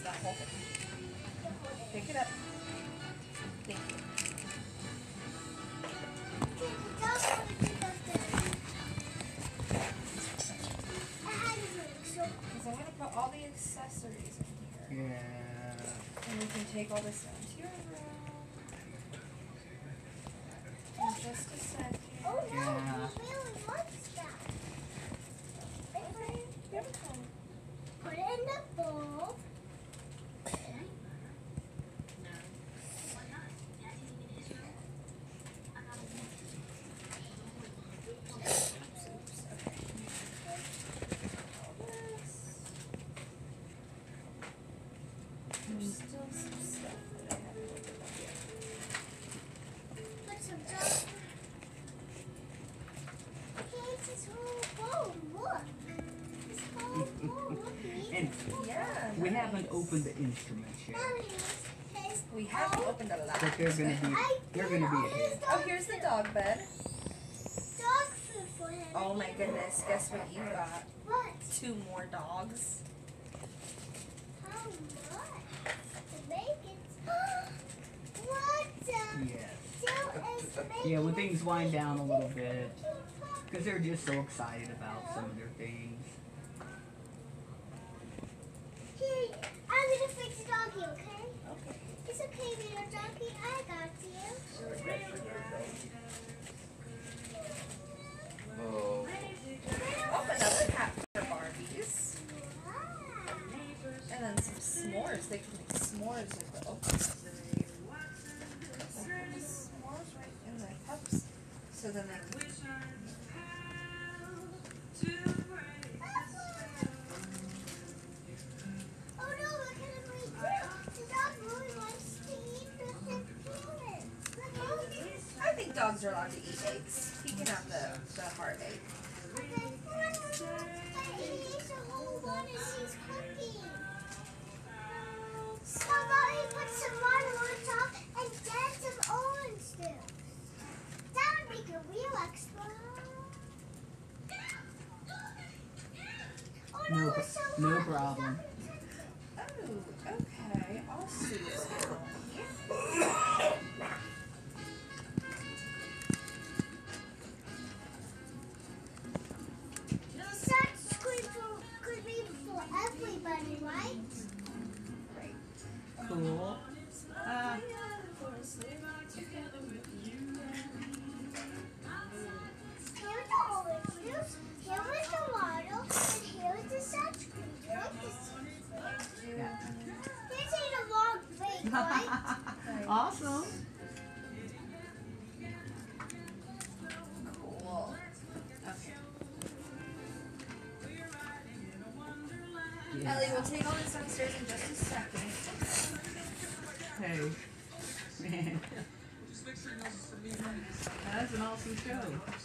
that whole thing. Pick it up. Thank you. Because I'm going to put all the accessories in here. Yeah. And we can take all this down to your room. In just a second. Oh no, Yeah. he really wants that. Okay, give it to him. Put it in the bowl. There's still some stuff that I haven't opened up yet. Put some stuff. Okay, it's this whole bowl. Look. This whole bowl. Look, And Yeah. we nice. haven't opened the instruments yet. We haven't opened a lot. But they're gonna be a hit. Oh, here's the dog bed. Dog food for him. Oh my goodness, guess what you got? What? 2 more dogs. How much? To make it. What? Yes. So is making Yeah, when things wind down a little bit, because they're just so excited about some of their things. Here, I'm gonna fix the doggy, okay? Okay. It's okay, little doggy. I got you. Oh, another hat for Barbies. Wow. And then some s'mores. They can make s'mores with the open. S'mores right in the cups. So then they can. Oh no, look at him right there. The dog really wants to eat the peanuts. Look at him. I think dogs are allowed to eat eggs. He can have the hard egg. Okay. But he eats a whole one as he's cooking. How about he put some water on top and then some orange juice? That would make a real extra. Oh no, No, it's so no hot. problem. Oh, okay. I'll see what's going on here. Such could be for everybody, right? Great. Cool. Here's the orange juice, here is the water, and here is the such cream. Yeah. This ain't a long break, right? Awesome. Cool. Okay. Yeah. Ellie, we'll take all this downstairs in just a second. Hey. Man. That's an awesome show.